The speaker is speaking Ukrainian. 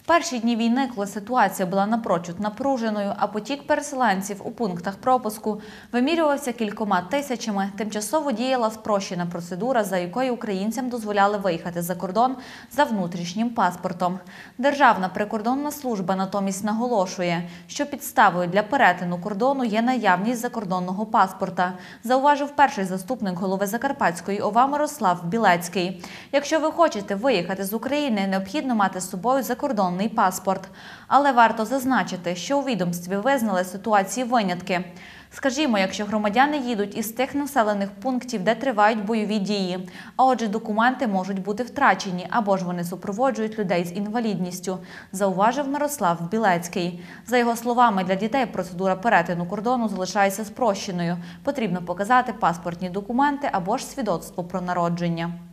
перші дні війни, коли ситуація була напрочуд напруженою, а потік переселенців у пунктах пропуску вимірювався кількома тисячами, тимчасово діяла спрощена процедура, за якою українцям дозволяли виїхати за кордон за внутрішнім паспортом. Державна прикордонна служба натомість наголошує, що підставою для перетину кордону є наявність закордонного паспорта, зауважив перший заступник голови Закарпатської ОВА Мирослав Білецький. Якщо ви хочете виїхати з України, необхідно мати з собою закордонний паспорт. Але варто зазначити, що у відомстві визнали ситуації винятки. Скажімо, якщо громадяни їдуть із тих населених пунктів, де тривають бойові дії, а отже документи можуть бути втрачені або ж вони супроводжують людей з інвалідністю, зауважив Мирослав Білецький. За його словами, для дітей процедура перетину кордону залишається спрощеною. Потрібно показати паспортні документи або ж свідоцтво про народження.